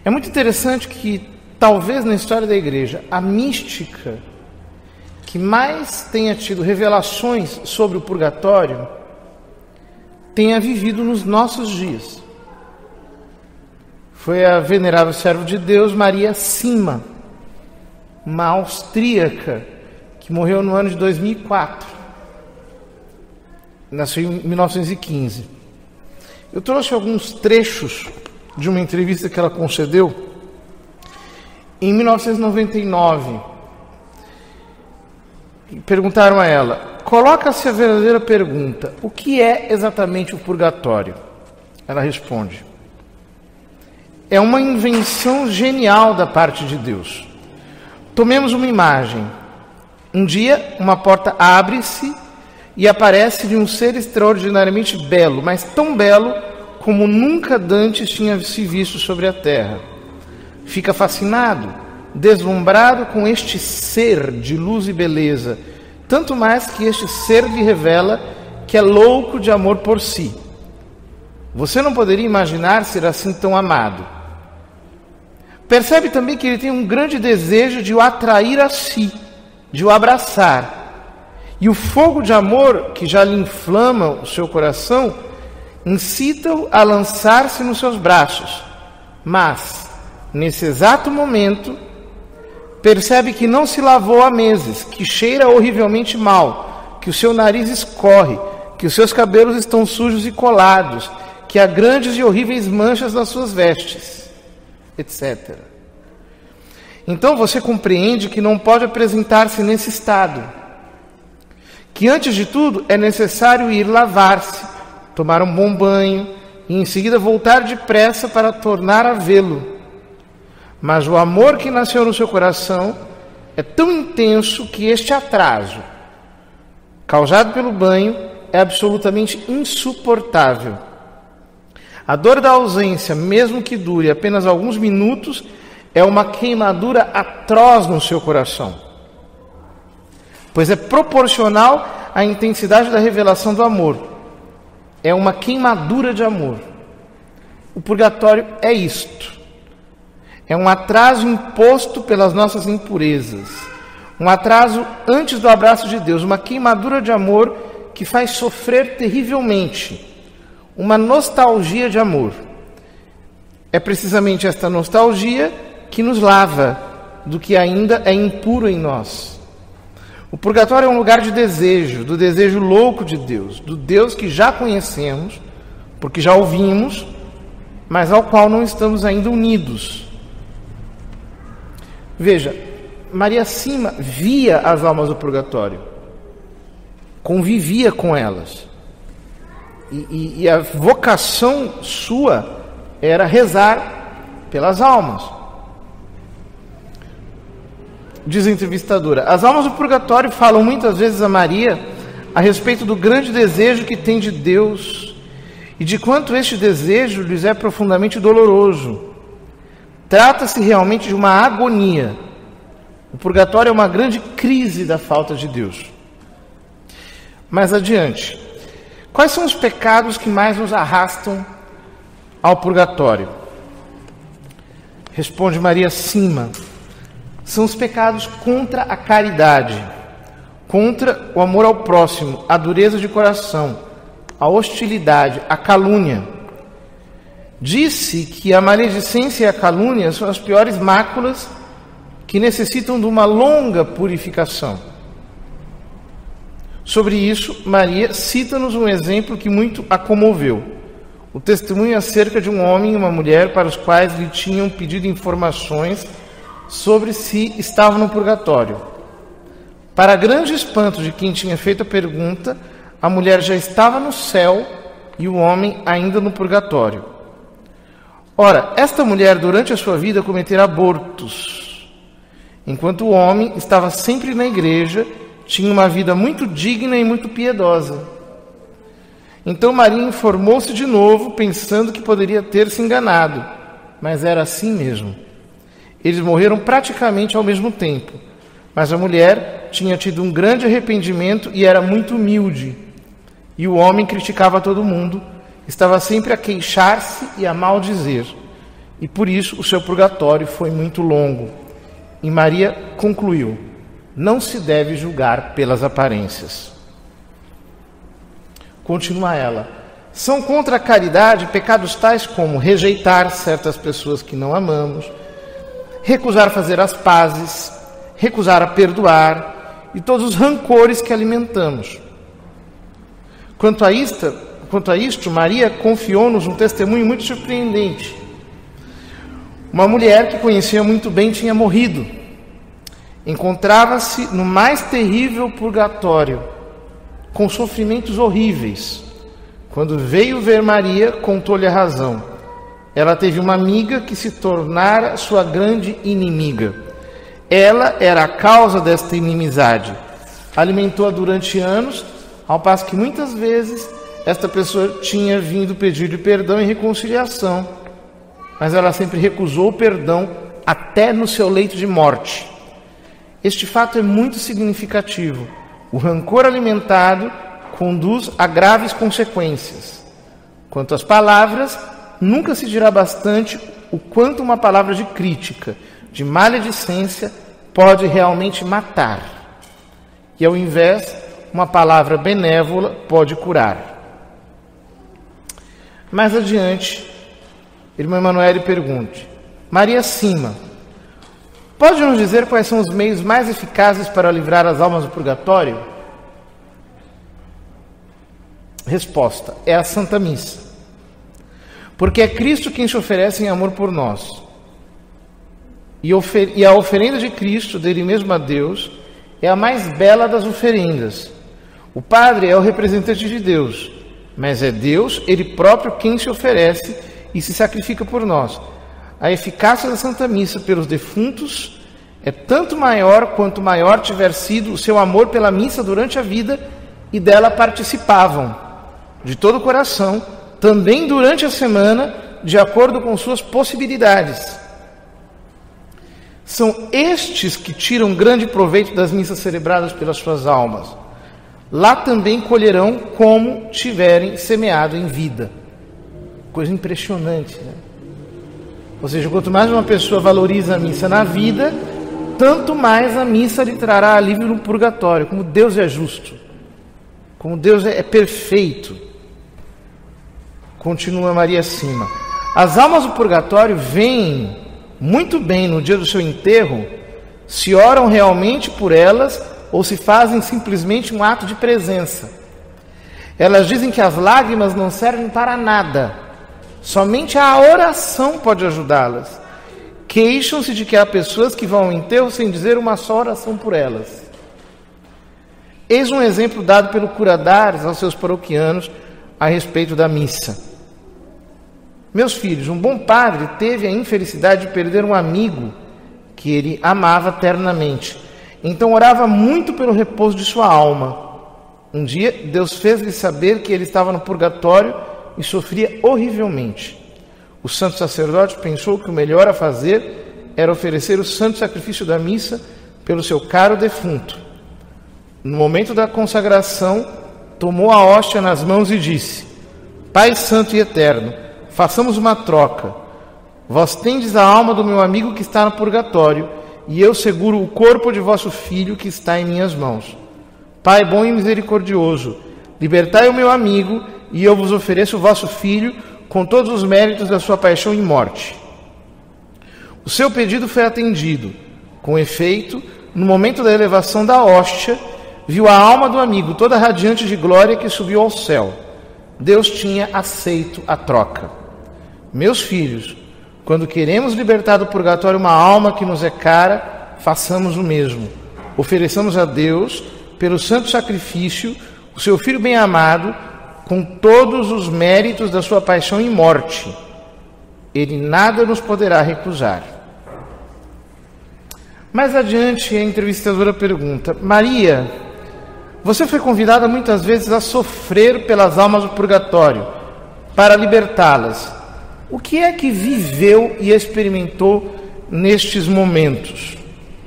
É muito interessante que, talvez na história da igreja, a mística que mais tenha tido revelações sobre o purgatório tenha vivido nos nossos dias. Foi a venerável serva de Deus, Maria Sima, uma austríaca que morreu no ano de 2004. Nasceu em 1915. Eu trouxe alguns trechos de uma entrevista que ela concedeu em 1999. Perguntaram a ela: coloca-se a verdadeira pergunta, o que é exatamente o purgatório? Ela responde: é uma invenção genial da parte de Deus. Tomemos uma imagem. Um dia, uma porta abre-se e aparece-lhe um ser extraordinariamente belo, mas tão belo como nunca dantes tinha se visto sobre a terra. Fica fascinado, deslumbrado com este ser de luz e beleza, tanto mais que este ser lhe revela que é louco de amor por si. Você não poderia imaginar ser assim tão amado. Percebe também que ele tem um grande desejo de o atrair a si, de o abraçar. E o fogo de amor que já lhe inflama o seu coração incita-o a lançar-se nos seus braços. Mas, nesse exato momento, percebe que não se lavou há meses, que cheira horrivelmente mal, que o seu nariz escorre, que os seus cabelos estão sujos e colados, que há grandes e horríveis manchas nas suas vestes, etc. Então você compreende que não pode apresentar-se nesse estado, que antes de tudo é necessário ir lavar-se, tomar um bom banho e em seguida voltar depressa para tornar a vê-lo. Mas o amor que nasceu no seu coração é tão intenso que este atraso, causado pelo banho, é absolutamente insuportável. A dor da ausência, mesmo que dure apenas alguns minutos, é uma queimadura atroz no seu coração, pois é proporcional à intensidade da revelação do amor. É uma queimadura de amor. O purgatório é isto. É um atraso imposto pelas nossas impurezas. Um atraso antes do abraço de Deus. Uma queimadura de amor que faz sofrer terrivelmente. Uma nostalgia de amor. É precisamente esta nostalgia que nos lava do que ainda é impuro em nós. O purgatório é um lugar de desejo, do desejo louco de Deus, do Deus que já conhecemos, porque já ouvimos, mas ao qual não estamos ainda unidos. Veja, Maria Sima via as almas do purgatório, convivia com elas, e a vocação sua era rezar pelas almas. Diz a entrevistadora: as almas do purgatório falam muitas vezes a Maria a respeito do grande desejo que tem de Deus e de quanto este desejo lhes é profundamente doloroso. Trata-se realmente de uma agonia. O purgatório é uma grande crise da falta de Deus. Mais adiante, quais são os pecados que mais nos arrastam ao purgatório? Responde Maria Sima: são os pecados contra a caridade, contra o amor ao próximo, a dureza de coração, a hostilidade, a calúnia. Disse que a maledicência e a calúnia são as piores máculas que necessitam de uma longa purificação. Sobre isso, Maria cita-nos um exemplo que muito a comoveu. O testemunho acerca de um homem e uma mulher para os quais lhe tinham pedido informações sobre se estavam no purgatório. Para grande espanto de quem tinha feito a pergunta, a mulher já estava no céu e o homem ainda no purgatório. Ora, esta mulher durante a sua vida cometera abortos, enquanto o homem estava sempre na igreja, tinha uma vida muito digna e muito piedosa. Então Maria informou-se de novo, pensando que poderia ter se enganado, mas era assim mesmo. Eles morreram praticamente ao mesmo tempo, mas a mulher tinha tido um grande arrependimento e era muito humilde. E o homem criticava todo mundo, estava sempre a queixar-se e a maldizer. e por isso o seu purgatório foi muito longo. E Maria concluiu: não se deve julgar pelas aparências. Continua ela: são contra a caridade pecados tais como rejeitar certas pessoas que não amamos, recusar fazer as pazes, recusar a perdoar e todos os rancores que alimentamos. Quanto a isto, Maria confiou-nos um testemunho muito surpreendente. Uma mulher que conhecia muito bem tinha morrido. Encontrava-se no mais terrível purgatório, com sofrimentos horríveis. Quando veio ver Maria, contou-lhe a razão. Ela teve uma amiga que se tornara sua grande inimiga. Ela era a causa desta inimizade. Alimentou-a durante anos, ao passo que muitas vezes esta pessoa tinha vindo pedir-lhe perdão e reconciliação, mas ela sempre recusou o perdão até no seu leito de morte. Este fato é muito significativo. O rancor alimentado conduz a graves consequências. Quanto às palavras, nunca se dirá bastante o quanto uma palavra de crítica, de maledicência, pode realmente matar. E ao invés, uma palavra benévola pode curar. Mais adiante, irmã Emanuele pergunta: Maria Cima, pode nos dizer quais são os meios mais eficazes para livrar as almas do purgatório? Resposta: é a Santa Missa. Porque é Cristo quem se oferece em amor por nós. E a oferenda de Cristo, dele mesmo a Deus, é a mais bela das oferendas. O Padre é o representante de Deus, mas é Deus, Ele próprio, quem se oferece e se sacrifica por nós. A eficácia da Santa Missa pelos defuntos é tanto maior quanto maior tiver sido o seu amor pela missa durante a vida e dela participavam, de todo o coração, também durante a semana, de acordo com suas possibilidades. São estes que tiram grande proveito das missas celebradas pelas suas almas. Lá também colherão como tiverem semeado em vida. Coisa impressionante, né? Ou seja, quanto mais uma pessoa valoriza a missa na vida, tanto mais a missa lhe trará alívio no purgatório. Como Deus é justo, como Deus é perfeito. Continua Maria Cima: as almas do purgatório veem muito bem no dia do seu enterro se oram realmente por elas ou se fazem simplesmente um ato de presença. Elas dizem que as lágrimas não servem para nada, somente a oração pode ajudá-las. Queixam-se de que há pessoas que vão ao enterro sem dizer uma só oração por elas. Eis um exemplo dado pelo cura d'Ars aos seus paroquianos a respeito da missa. Meus filhos, um bom padre teve a infelicidade de perder um amigo que ele amava ternamente. Então orava muito pelo repouso de sua alma. Um dia, Deus fez-lhe saber que ele estava no purgatório e sofria horrivelmente. O santo sacerdote pensou que o melhor a fazer era oferecer o santo sacrifício da missa pelo seu caro defunto. No momento da consagração, tomou a hóstia nas mãos e disse: Pai Santo e Eterno, façamos uma troca. Vós tendes a alma do meu amigo que está no purgatório, e eu seguro o corpo de vosso filho que está em minhas mãos. Pai bom e misericordioso, libertai o meu amigo, e eu vos ofereço o vosso filho com todos os méritos da sua paixão e morte. O seu pedido foi atendido. Com efeito, no momento da elevação da hóstia, viu a alma do amigo toda radiante de glória que subiu ao céu. Deus tinha aceito a troca. Meus filhos, quando queremos libertar do purgatório uma alma que nos é cara, façamos o mesmo. Ofereçamos a Deus, pelo santo sacrifício, o seu Filho bem-amado, com todos os méritos da sua paixão e morte. Ele nada nos poderá recusar. Mais adiante, a entrevistadora pergunta: Maria, você foi convidada muitas vezes a sofrer pelas almas do purgatório, para libertá-las. O que é que viveu e experimentou nestes momentos?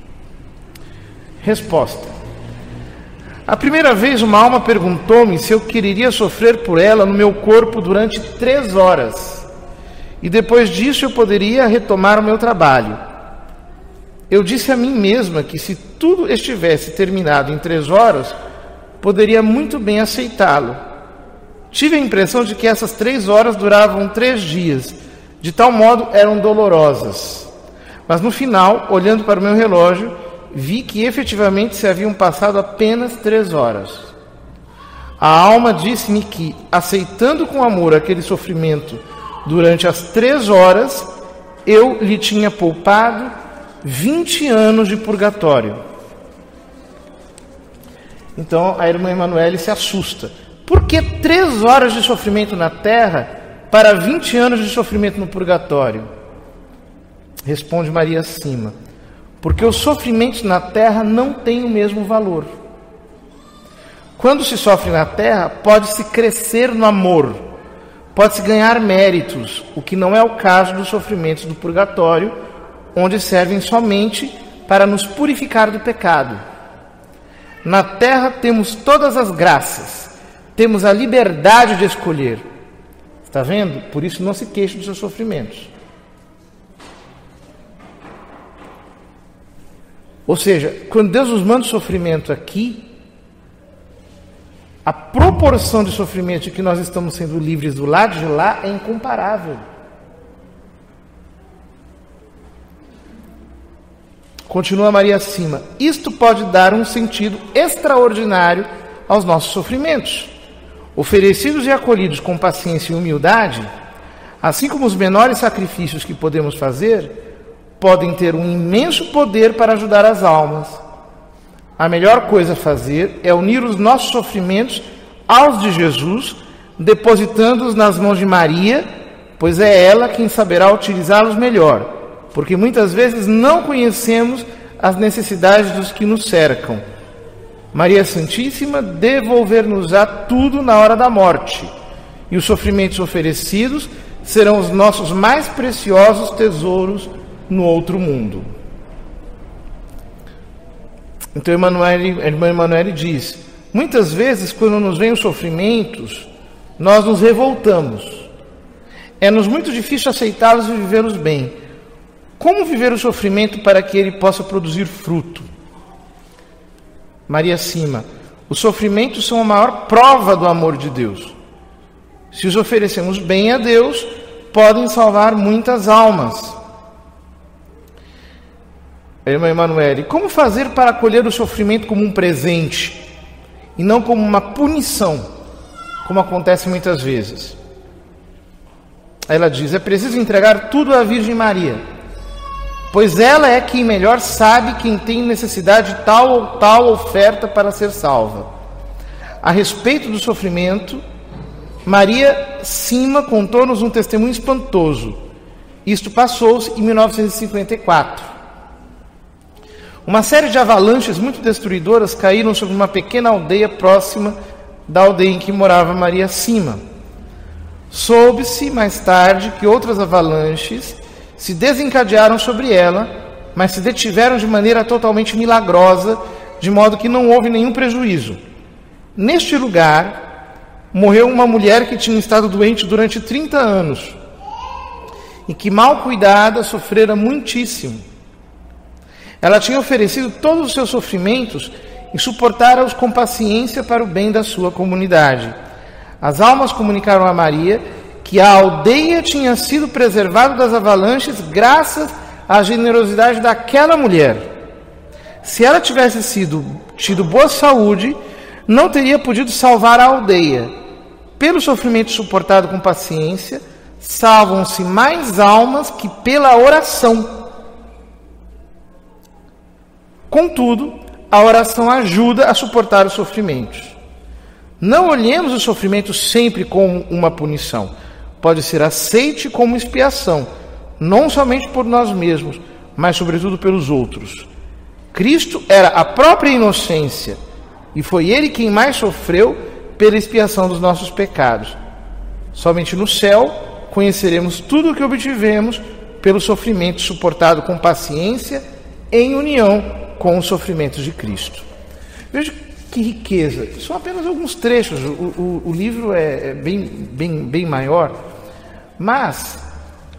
Resposta: a primeira vez uma alma perguntou-me se eu quereria sofrer por ela no meu corpo durante 3 horas. e depois disso eu poderia retomar o meu trabalho. Eu disse a mim mesma que se tudo estivesse terminado em 3 horas, poderia muito bem aceitá-lo. Tive a impressão de que essas 3 horas duravam 3 dias, de tal modo eram dolorosas. Mas no final, olhando para o meu relógio, vi que efetivamente se haviam passado apenas 3 horas. A alma disse-me que, aceitando com amor aquele sofrimento durante as 3 horas, eu lhe tinha poupado 20 anos de purgatório. Então a irmã Emanuele se assusta. Por que 3 horas de sofrimento na terra para 20 anos de sofrimento no purgatório? Responde Maria Sima: porque os sofrimentos na terra não têm o mesmo valor. Quando se sofre na terra, pode-se crescer no amor, pode-se ganhar méritos, o que não é o caso dos sofrimentos do purgatório, onde servem somente para nos purificar do pecado. Na terra temos todas as graças, temos a liberdade de escolher. Está vendo? Por isso não se queixe dos seus sofrimentos. Ou seja, quando Deus nos manda o sofrimento aqui, a proporção de sofrimento de que nós estamos sendo livres do lado de lá é incomparável. Continua Maria Sima: isto pode dar um sentido extraordinário aos nossos sofrimentos. Oferecidos e acolhidos com paciência e humildade, assim como os menores sacrifícios que podemos fazer, podem ter um imenso poder para ajudar as almas. A melhor coisa a fazer é unir os nossos sofrimentos aos de Jesus, depositando-os nas mãos de Maria, pois é ela quem saberá utilizá-los melhor, porque muitas vezes não conhecemos as necessidades dos que nos cercam. Maria Santíssima devolver-nos-á tudo na hora da morte, e os sofrimentos oferecidos serão os nossos mais preciosos tesouros no outro mundo. Então a irmã Emanuele diz: muitas vezes quando nos vêm os sofrimentos, nós nos revoltamos. É-nos muito difícil aceitá-los e vivê-los bem. Como viver o sofrimento para que ele possa produzir fruto? Maria Sima: os sofrimentos são a maior prova do amor de Deus. Se os oferecemos bem a Deus, podem salvar muitas almas. Irmã Emanuele: como fazer para acolher o sofrimento como um presente e não como uma punição, como acontece muitas vezes? Ela diz: é preciso entregar tudo à Virgem Maria, pois ela é quem melhor sabe quem tem necessidade de tal ou tal oferta para ser salva. A respeito do sofrimento, Maria Sima contou-nos um testemunho espantoso. Isto passou-se em 1954. Uma série de avalanches muito destruidoras caíram sobre uma pequena aldeia próxima da aldeia em que morava Maria Sima. Soube-se mais tarde que outras avalanches se desencadearam sobre ela, mas se detiveram de maneira totalmente milagrosa, de modo que não houve nenhum prejuízo. Neste lugar, morreu uma mulher que tinha estado doente durante 30 anos e que, mal cuidada, sofrera muitíssimo. Ela tinha oferecido todos os seus sofrimentos e suportara-os com paciência para o bem da sua comunidade. As almas comunicaram a Maria que a aldeia tinha sido preservada das avalanches graças à generosidade daquela mulher. Se ela tivesse tido boa saúde, não teria podido salvar a aldeia. Pelo sofrimento suportado com paciência, salvam-se mais almas que pela oração. Contudo, a oração ajuda a suportar os sofrimentos. Não olhemos o sofrimento sempre como uma punição. Pode ser aceite como expiação, não somente por nós mesmos, mas sobretudo pelos outros. Cristo era a própria inocência, e foi Ele quem mais sofreu pela expiação dos nossos pecados. Somente no céu conheceremos tudo o que obtivemos pelo sofrimento suportado com paciência em união com os sofrimentos de Cristo. Veja que riqueza. São apenas alguns trechos. O livro é bem maior, mas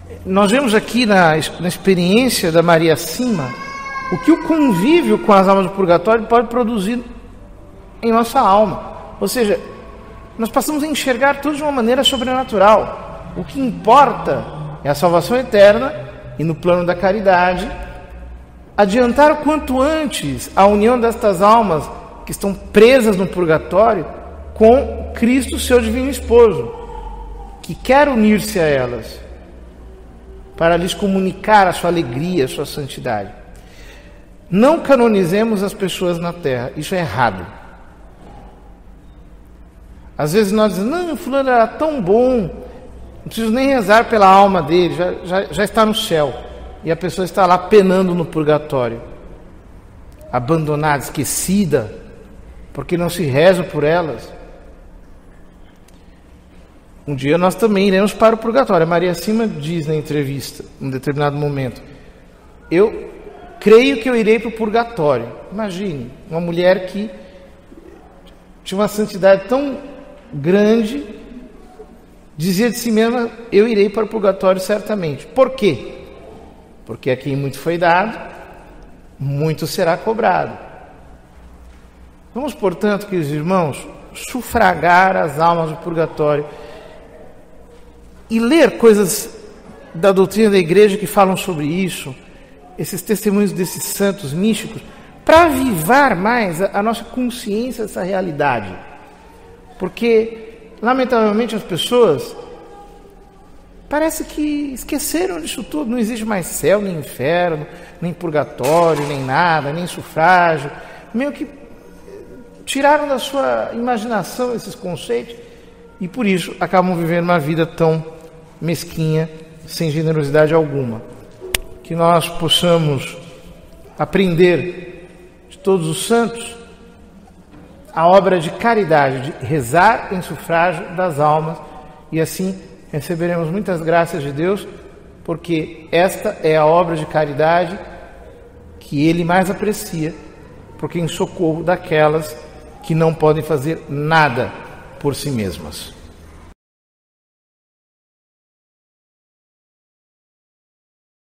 Nós vemos aqui na experiência da Maria Sima o que o convívio com as almas do purgatório pode produzir em nossa alma. Ou seja, nós passamos a enxergar tudo de uma maneira sobrenatural. O que importa é a salvação eterna e, no plano da caridade, adiantar o quanto antes a união destas almas que estão presas no purgatório com Cristo, seu divino esposo, que quer unir-se a elas para lhes comunicar a sua alegria, a sua santidade. Não canonizemos as pessoas na terra, isso é errado. Às vezes nós dizemos, não, fulano era tão bom, não preciso nem rezar pela alma dele, já está no céu. E a pessoa está lá penando no purgatório, abandonada, esquecida, porque não se reza por elas. Um dia nós também iremos para o purgatório. A Maria Sima diz na entrevista, em um determinado momento, eu creio que eu irei para o purgatório. Imagine, uma mulher que tinha uma santidade tão grande, dizia de si mesma, eu irei para o purgatório certamente. Por quê? Porque a quem muito foi dado, muito será cobrado. Vamos, portanto, queridos irmãos, sufragar as almas do purgatório e ler coisas da doutrina da igreja que falam sobre isso, esses testemunhos desses santos místicos, para avivar mais a nossa consciência dessa realidade. Porque, lamentavelmente, as pessoas parece que esqueceram disso tudo. Não existe mais céu, nem inferno, nem purgatório, nem nada, nem sufrágio. Meio que tiraram da sua imaginação esses conceitos e, por isso, acabam vivendo uma vida tão mesquinha, sem generosidade alguma. Que nós possamos aprender de todos os santos a obra de caridade, de rezar em sufrágio das almas, e assim receberemos muitas graças de Deus, porque esta é a obra de caridade que Ele mais aprecia, porque em socorro daquelas que não podem fazer nada por si mesmas.